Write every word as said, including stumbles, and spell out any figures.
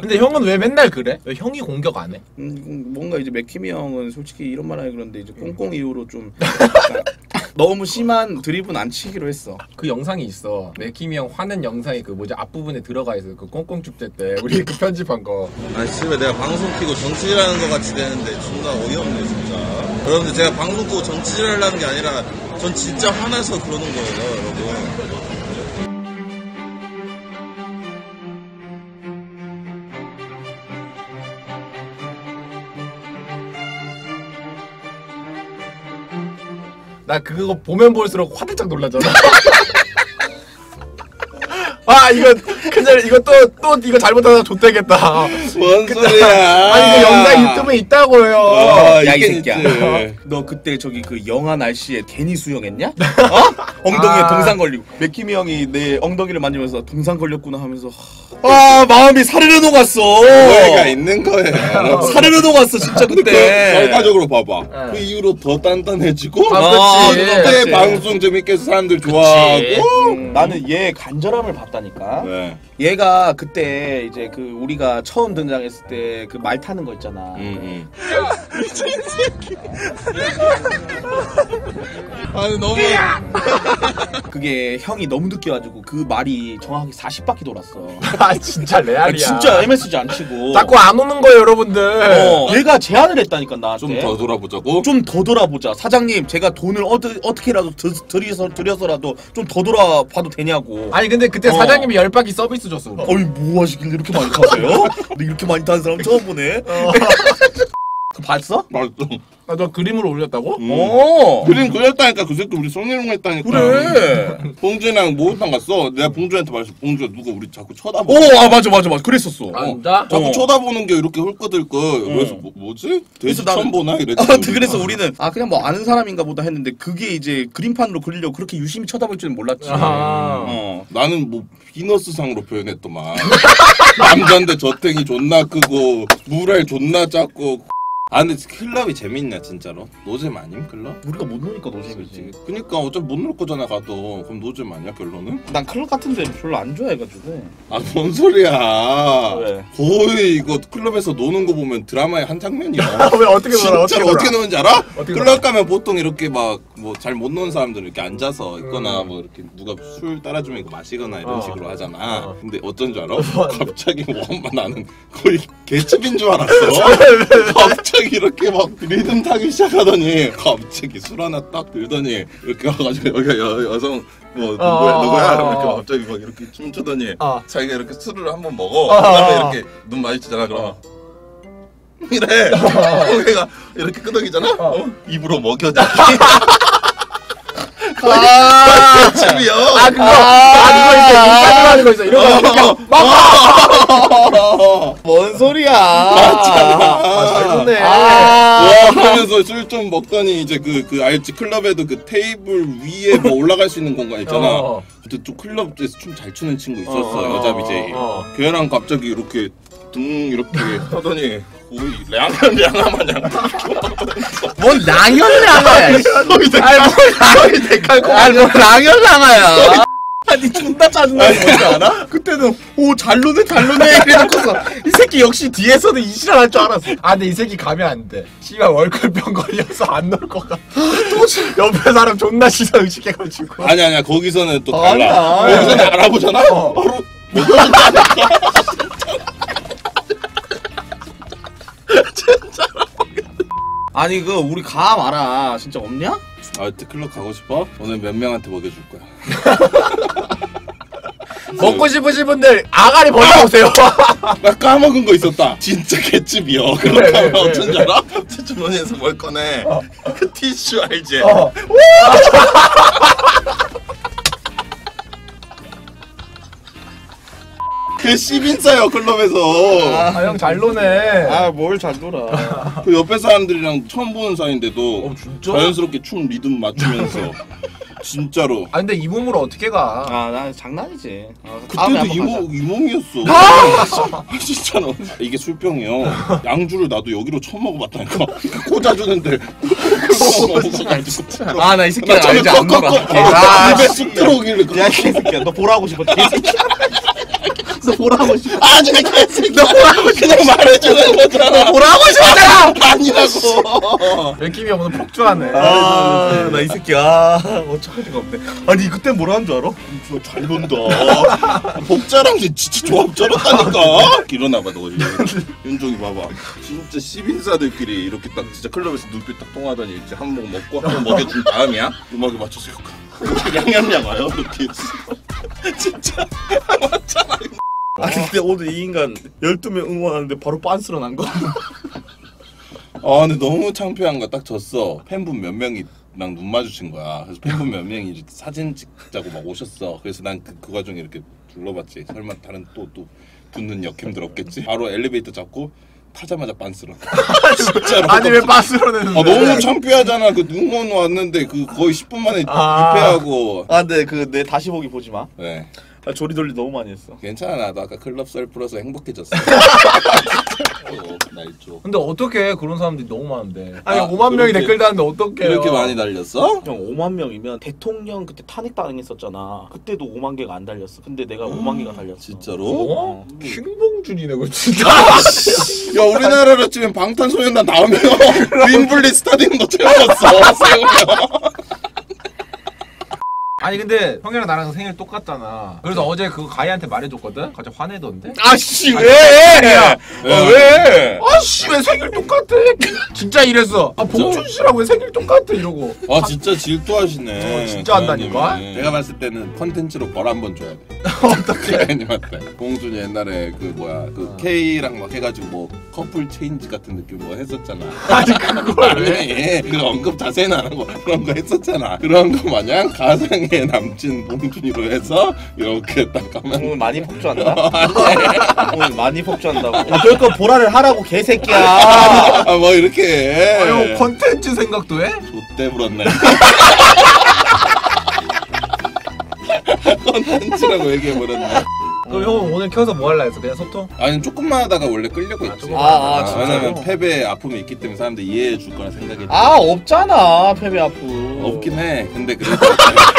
근데 형은 왜 맨날 그래? 왜 형이 공격 안 해? 음, 뭔가 이제 맥키미 형은 솔직히 이런 말 하기 그런데 이제 꽁꽁 이후로 좀 너무 심한 드립은 안 치기로 했어. 그 영상이 있어. 맥키미 형 화낸 영상이 그 뭐지 앞부분에 들어가 있어. 그 꽁꽁 축제 때 우리 그 편집한 거. 아니 씨발 내가 방송 키고 정치질하는 거 같이 되는데 존나 어이없네 진짜. 여러분들 제가 방송 끄고 정치질하려는 게 아니라 전 진짜 화나서 그러는 거예요 여러분. 나 그거 보면 볼수록 화들짝 놀라잖아. 아 이거 그냥 이거 또 또 이거 잘못하다 좆되겠다. 뭔 소리야? 아니 그 영상 유튜브에 있다고요. 어, 야 이 새끼야. 너 그때 저기 그 영하 날씨에 괜히 수영했냐? 어? 엉덩이에 아. 동상 걸리고 맥키미 형이 내 엉덩이를 만지면서 동상 걸렸구나 하면서 아 마음이 사르르 녹았어. 오해가 있는 거예요. 사르르 녹았어 진짜 그때. 결과적으로 봐봐. 네. 그 이후로 더 단단해지고. 아, 그치. 그때 그치. 방송 재밌게 해서 사람들 좋아하고. 음, 나는 얘 간절함을 봤다니까. 네. 얘가 그때 이제 그 우리가 처음 등장했을 때 그 말 타는 거 있잖아. 응, 응. 아니 너무 그게 형이 너무 늦게 와가지고 그 말이 정확하게 사십 바퀴 돌았어. 아 진짜 레알이야. 아니, 진짜 엠에스지 안 치고. 자꾸 안 오는 거예요 여러분들. 어, 얘가 제안을 했다니까 나한테. 좀 더 돌아보자고? 좀 더 돌아보자. 사장님 제가 돈을 어드, 어떻게라도 드, 드려서, 드려서라도 좀 더 돌아봐도 되냐고. 아니 근데 그때 어. 사장님이 열 바퀴 서비스 줬어. 어이 뭐 하시길래 이렇게 많이 타세요? 근데 이렇게 많이 타는 사람 처음 보네. 어. 그 봤어? 맞어. 아, 너 그림을 올렸다고? 음. 어. 그림 그렸다니까 그 새끼 우리 성희롱 했다니까. 그래. 봉준이랑 목욕탕 갔어. 내가 봉준이한테 말했어. 봉준아 누가 우리 자꾸 쳐다보. 오, 아 맞아 맞아 맞아. 그랬었어. 아 진짜? 자꾸 어. 쳐다보는 게 이렇게 헐끄들끄. 그래서 뭐, 뭐지? 돼지 나는- 처음 보나 이랬지. 아, 그래서 우리는 아 그냥 뭐 아는 사람인가 보다 했는데 그게 이제 그림판으로 그리려고 그렇게 유심히 쳐다볼 줄은 몰랐지. 아. 어. 나는 뭐 비너스상으로 표현했더만. 남잔데 저탱이 존나 크고 물알 존나 작고. 아 근데 클럽이 재밌냐 진짜로? 노잼 아님 클럽? 우리가 못 노니까 노잼이지. 그니까 어차피 못 놀 거잖아 가도. 그럼 노잼 아니야 결론은? 난 클럽 같은데 별로 안 좋아해가지고. 아 뭔 소리야. 왜? 거의 이거 클럽에서 노는 거 보면 드라마의 한 장면이야. 왜 어떻게 놀아? 어떻게 진짜로 놀아? 어떻게 노는지 알아? 어떻게 클럽 놀아? 가면 보통 이렇게 막 뭐 잘 못 노는 사람들은 이렇게 앉아서 있거나 음. 뭐 이렇게 누가 술 따라주면 이거 마시거나 이런 어. 식으로 하잖아. 어. 근데 어쩐 줄 알아? 뭔데? 갑자기 뭐 엄마 나는 거의 개집인 줄 알았어. 갑자기 이렇게 막 리듬 타기 시작하더니 갑자기 술 하나 딱 들더니 이렇게 와가지고 여기 여, 여성 뭐 누구야 어, 누구야 어, 어, 이렇게 어. 갑자기 막 이렇게 춤추더니 어. 자기가 이렇게 술을 한번 먹어. 어, 그다음에 어. 이렇게 눈 마주치잖아. 그러면 이래. 고개가 이렇게 끄덕이잖아. 어. 어? 입으로 먹여줘. 아, 집이요. 아 그거 아 그거 있어. 인간으로 하는 거 있어. 이런 거 그냥 막. 뭔 소리야? 아, 잘 노네. 와 하면서 술 좀 먹더니 이제 그 그 알지 클럽에도 그 테이블 위에 뭐 올라갈 수 있는 공간 있잖아. 어. 그때 또 클럽에서 춤 잘 추는 친구 있었어. 어, 여자 비제이. 어. 걔랑 갑자기 이렇게 등 이렇게 하더니 거의 량한 량아 마냥 뭔 랑연랑아야? 아이 뭐 데칼코. 아니 뭐 랑연랑아야? 아니 존나 짜증나는 거 뭔지 알아? 그때는 오 잘 노네 잘 노네 이래놓고서 이 새끼 역시 뒤에서는 이지랄 할 줄 알았어. 아 근데 이 새끼 가면 안 돼. 씨발 월클병 걸려서 안 놀 것 같아. 옆에 사람 존나 시선 의식해가지고. 아니 아니야 거기서는 또 아니야. 달라. 거기서는 알아보잖아. 어. 바로 아니 그 우리 가 마라 진짜 없냐? 아 그때 클럽 가고 싶어? 오늘 몇 명한테 먹여줄 거야. 먹고 싶으신 분들 아가리 벌려오세요. 나 까먹은 거 있었다. 진짜 개집이요. 그래, 그렇게 하면 그래, 어쩐 줄 알아? 제 주머니에서 뭘 꺼내. 어. 그 티슈 알지? 어. 그 십인사요 클럽에서. 아 형 잘 노네. 아 뭘 잘 놀아. 그 옆에 사람들이랑 처음 보는 사이인데도 어 진짜? 자연스럽게 춤 리듬 맞추면서 진짜로. 아 근데 이 몸으로 어떻게 가? 아 나 장난이지. 아, 다음에 그때도 한번 가자. 이몸 이몸이었어. 아! 진짜로. 이게 술병이요. 양주를 나도 여기로 처음 먹어봤다니까. 꽂아주는데. 아 나 이 새끼 나 알지 안 놀아. 아, 아, 입에 쑥 들어오길래. 야 이 새끼야 너 보라고 싶어. 개새끼야. 너 뭐라고 싶어? 아니야 개새끼야. 너 뭐라고 그냥 말해주는 거잖아. 뭐라고 싶었잖아. 아니라고. 맥킴이 형 오늘 폭주하네. 아, 나 이 새끼 아 어쩔 수가 없네. 아니 그때 뭐라 한 줄 알아? 저 잘 본다. 복자랑 진짜 조합 쩔었다니까. 일어나봐 너 지금. 윤종이 봐봐. 진짜 십인사들끼리 이렇게 딱 진짜 클럽에서 눈빛 딱 통하더니 이제 한 번 먹고 한 번 먹여준 다음이야. 음악에 맞춰서 이렇게 양념냥 와요 이렇게. 진짜 맞잖아. 아 근데 오늘 이 인간 열두 명 응원하는데 바로 빤스러 난 거. 아 근데 너무 창피한 거 딱 졌어. 팬분 몇 명이랑 눈 마주친 거야. 그래서 팬분 몇 명이 이렇게 사진 찍자고 막 오셨어. 그래서 난 그 그 과정에 이렇게 둘러봤지. 설마 다른 또 또 붙는 역캠들 없겠지? 바로 엘리베이터 잡고 타자마자 빤스러. 진짜로. 아니 왜 빤스러 내는데? 아 너무 창피하잖아. 그 응원 왔는데 그 거의 십 분 만에 아. 입회하고. 아 근데 그 내 다시 보기 보지 마. 네. 나 조리돌리 너무 많이 했어. 괜찮아. 나도 아까 클럽 썰 풀어서 행복해졌어. 어, 날 줘. 근데 어떻게 그런 사람들이 너무 많은데? 아니 아, 오만 명이 그렇게- 댓글 다는데 어떻게? 이렇게 많이 달렸어? 형 오만 명이면 대통령 그때 탄핵 당했었잖아. 그때도 오만 개가 안 달렸어. 근데 내가 오만 개가 달렸어. 진짜로? 어? 킹봉준이네 그 진짜. 야 우리나라로 치면 방탄소년단 다음이요. 윈블리 스타디움도 채워졌어. 세우면. 아니 근데 형이랑 나랑 생일 똑같잖아. 그래서 어제 그거 가희한테 말해줬거든. 갑자기 화내던데. 아씨 왜? 야, 어, 왜? 아씨 왜 생일 똑같아? 진짜 이랬어. 아 봉준 씨랑 왜 생일 똑같아 이러고. 아 진짜 질투하시네. 어, 진짜 한다니까? 가연님이. 내가 봤을 때는 컨텐츠로 벌 한 번 줘야 돼. 어떻게? 가연님한테. 봉준이 옛날에 그 뭐야 그 K랑 막 해가지고 뭐 커플 체인지 같은 느낌 뭐 했었잖아. 아니 그걸 왜? 아니 그 언급 자세는 안 하고 그런 거 했었잖아. 그런 거 마냥 가상의 남친 봉준이로 해서 이렇게 딱 가면. 오늘 많이 폭주한다? 오늘 많이 폭주한다고. 아, 그럴 거 보라를 하라고 개새끼야. 아 뭐 이렇게 해. 아, 형 컨텐츠 생각도 해? 좆대 불었네. 컨텐츠라고 얘기해버렸네. 그럼 형은 오늘 켜서 뭐 할라 했어? 그냥 소통? 아니 조금만 하다가 원래 끌려고 했지. 조금 아, 아, 아, 진짜요? 왜냐면 패배에 아픔이 있기 때문에 사람들이 이해해 줄 거라 생각했지. 아 없잖아 패배 아프. 없긴 해. 근데 그래도